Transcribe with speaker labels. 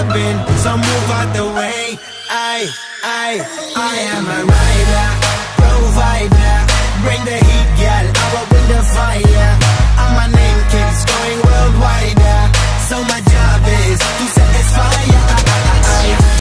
Speaker 1: jumping, so move out the way. I am a rider.